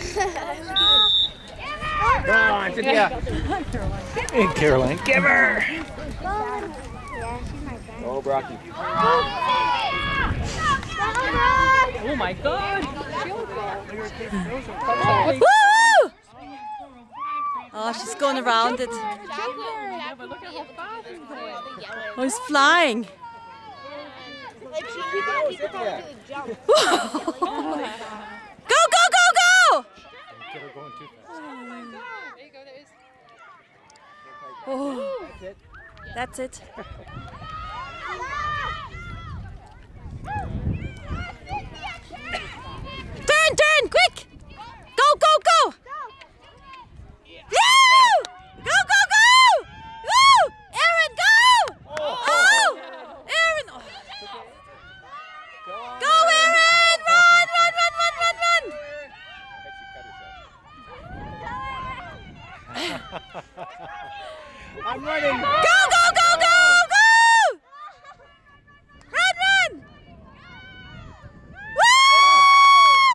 Come on, Cynthia. Hey, Caroline, give her. Oh, Brocky. Oh my God! Woo! Oh, she's going around it. Oh, he's flying. Go, go, go, go! Oh, that's it. Turn, turn, quick! Go, go, go! Woo! Go, go, go! Woo! Erin, go! Oh! Erin! Oh. Go, Erin! Run, run, run, run, run, run! I'm running. Go!